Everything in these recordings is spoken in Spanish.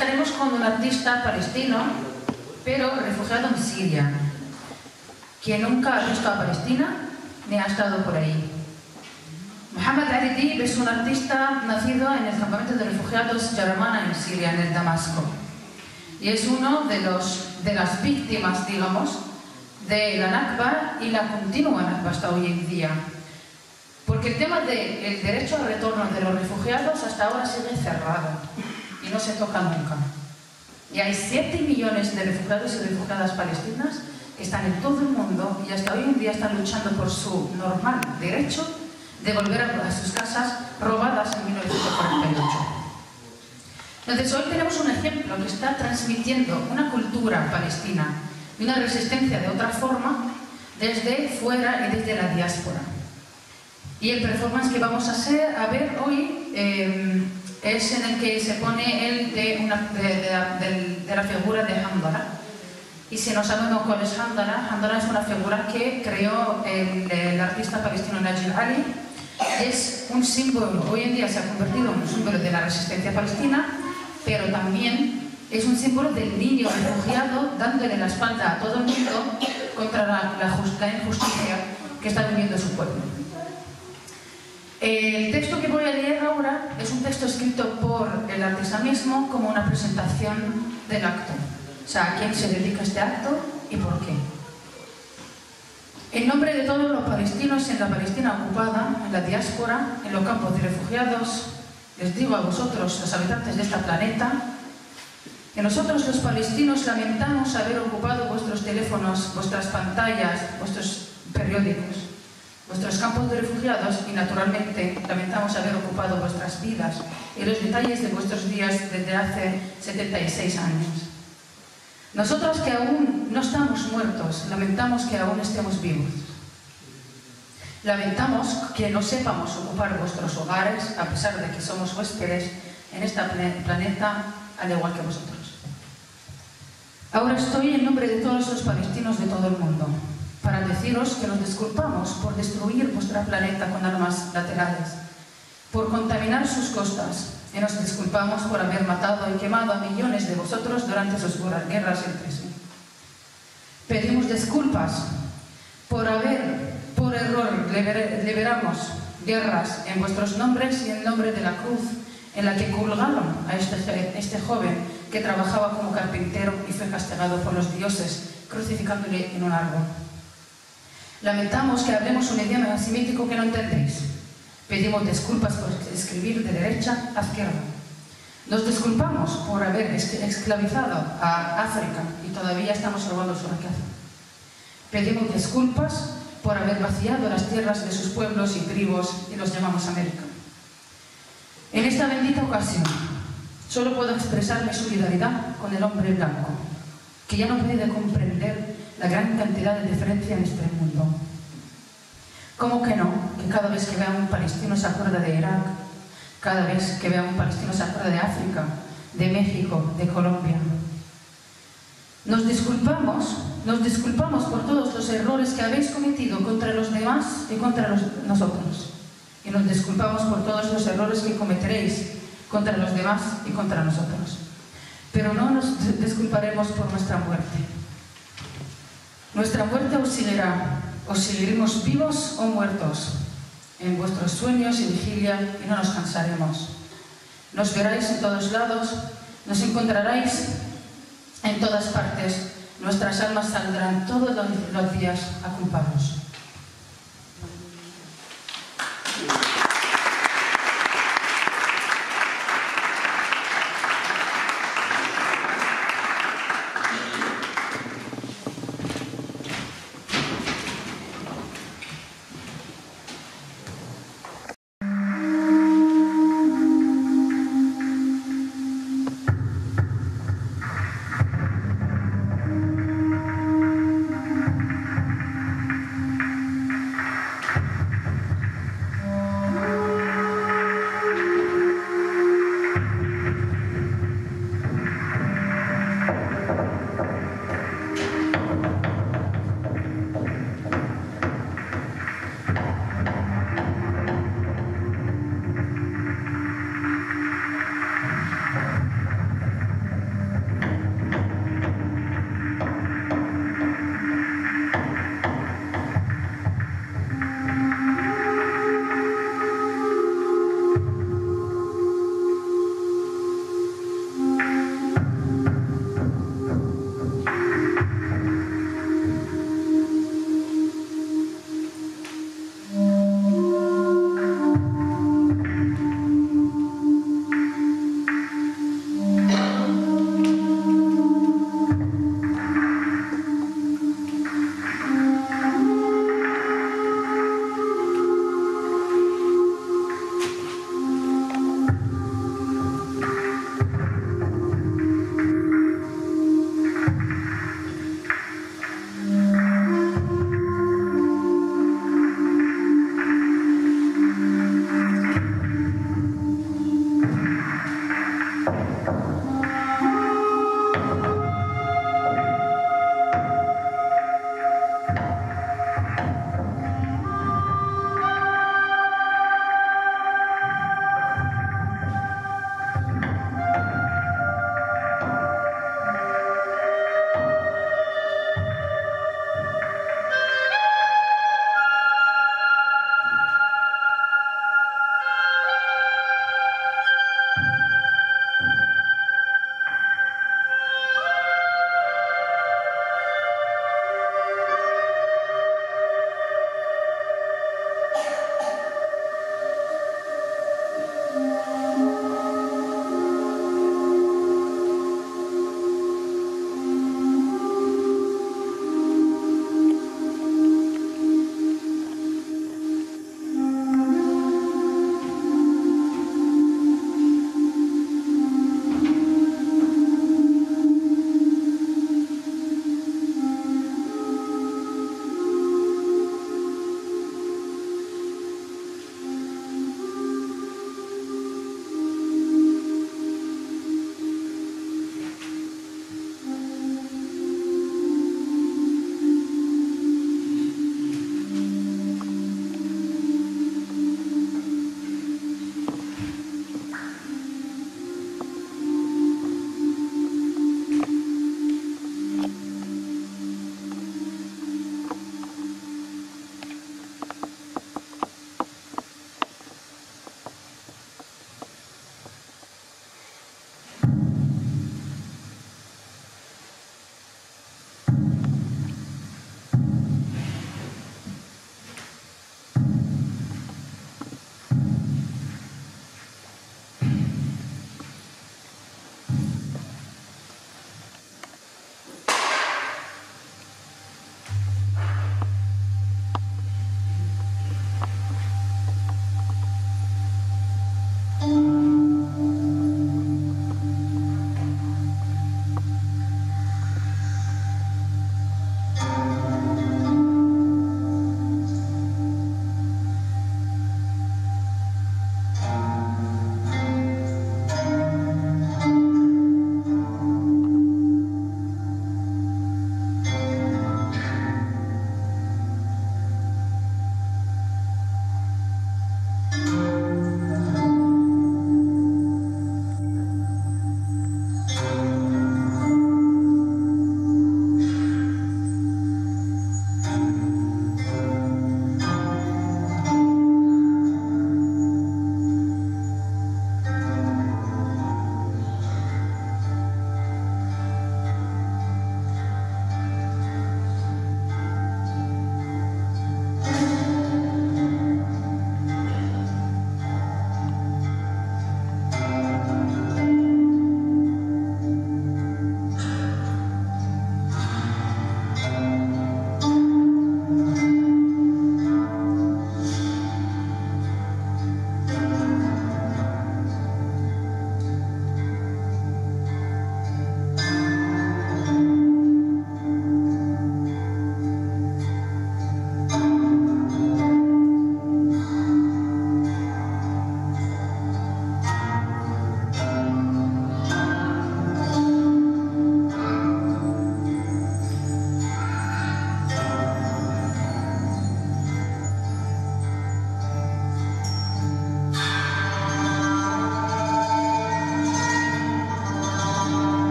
estaremos con un artista palestino, pero refugiado en Siria, que nunca ha visto a Palestina ni ha estado por ahí. Mohamed Ali Dib es un artista nacido en el campamento de refugiados Yaramana en Siria, en el Damasco. Y es uno de las víctimas, digamos, de la Nakba y la continua Nakba hasta hoy en día. Porque el tema del derecho al retorno de los refugiados hasta ahora sigue cerrado y no se toca nunca. Y hay 7 millones de refugiados y refugiadas palestinas que están en todo el mundo y hasta hoy en día están luchando por su normal derecho de volver a sus casas robadas en 1948. Entonces hoy tenemos un ejemplo que está transmitiendo una cultura palestina y una resistencia de otra forma desde fuera y desde la diáspora. Y el performance que vamos a ver hoy es en el que se pone el de la figura de Handala. Y si no sabemos cuál es Handala, Handala es una figura que creó el artista palestino Najib Ali. Es un símbolo, hoy en día se ha convertido en un símbolo de la resistencia palestina, pero también es un símbolo del niño refugiado dándole la espalda a todo el mundo contra la injusticia que está viviendo su pueblo. El texto que voy a leer ahora es un texto escrito por el artista mismo como una presentación del acto. O sea, a quién se dedica este acto y por qué. En nombre de todos los palestinos en la Palestina ocupada, en la diáspora, en los campos de refugiados, les digo a vosotros, los habitantes de este planeta, que nosotros los palestinos lamentamos haber ocupado vuestros teléfonos, vuestras pantallas, vuestros periódicos, vuestros campos de refugiados y naturalmente lamentamos haber ocupado vuestras vidas y los detalles de vuestros días desde hace 76 años. Nosotros que aún no estamos muertos, lamentamos que aún estemos vivos. Lamentamos que no sepamos ocupar vuestros hogares a pesar de que somos huéspedes en este planeta al igual que vosotros. Ahora estoy en nombre de todos los palestinos de todo el mundo para deciros que nos disculpamos por destruir vuestro planeta con armas laterales, por contaminar sus costas, y nos disculpamos por haber matado y quemado a millones de vosotros durante sus guerras entre sí. Pedimos disculpas por error liberamos guerras en vuestros nombres y en nombre de la cruz en la que colgaron a este joven que trabajaba como carpintero y fue castigado por los dioses, crucificándole en un árbol. Lamentamos que hablemos un idioma semítico que no entendéis. Pedimos disculpas por escribir de derecha a izquierda. Nos disculpamos por haber esclavizado a África y todavía estamos robando su riqueza. Pedimos disculpas por haber vaciado las tierras de sus pueblos y tribus y los llamamos América. En esta bendita ocasión, solo puedo expresar mi solidaridad con el hombre blanco, que ya no puede comprender la gran cantidad de diferencia en este mundo. ¿Cómo que no? Que cada vez que vea a un palestino se acuerda de Irak, cada vez que vea a un palestino se acuerda de África, de México, de Colombia. Nos disculpamos por todos los errores que habéis cometido contra los demás y contra nosotros. Y nos disculpamos por todos los errores que cometeréis contra los demás y contra nosotros. Pero no nos disculparemos por nuestra muerte. Nuestra muerte os seguiremos vivos o muertos, en vuestros sueños y vigilia, y no nos cansaremos. Nos veráis en todos lados, nos encontraréis en todas partes, nuestras almas saldrán todos los días a culparos.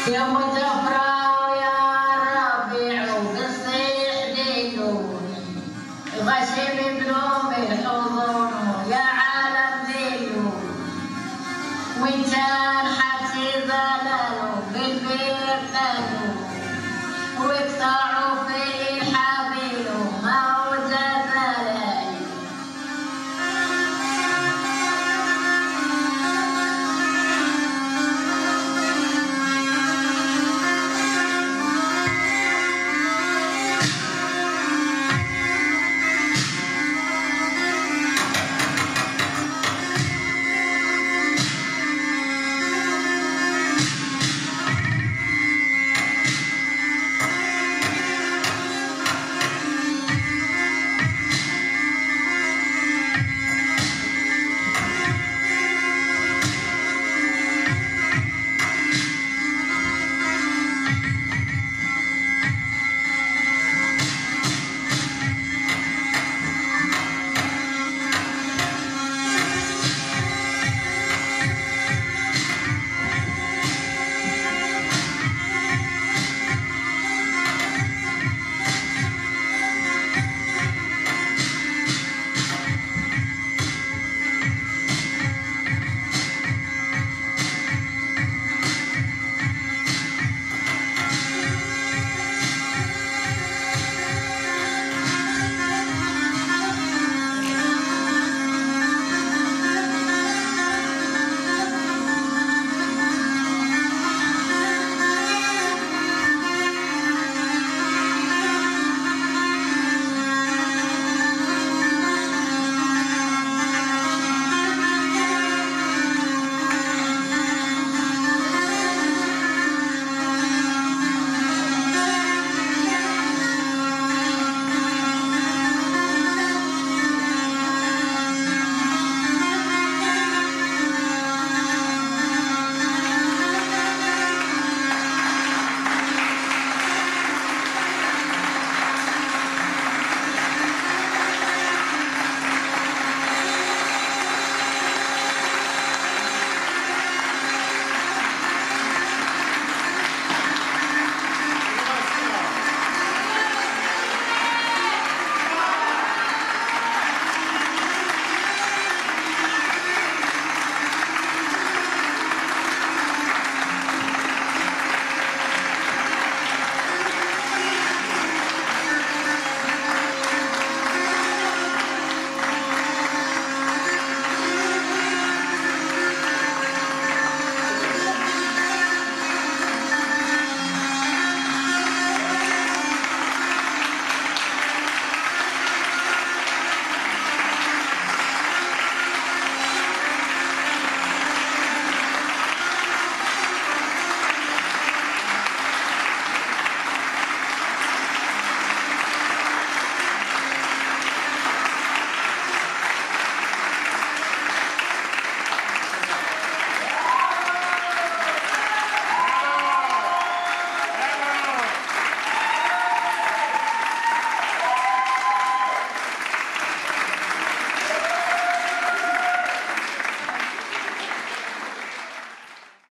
يوم تفرح يا ربيع وقصيح دينوني غشيم بنوم الحضور